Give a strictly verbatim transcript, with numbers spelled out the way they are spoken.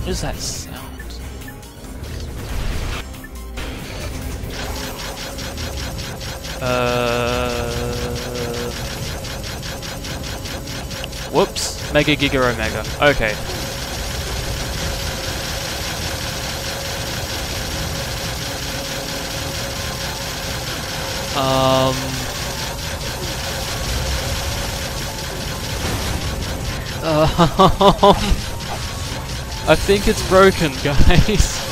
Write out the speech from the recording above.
What is that sound? Uh. Whoops. Mega Giga Omega. Okay. Um. Um. I think it's broken, guys.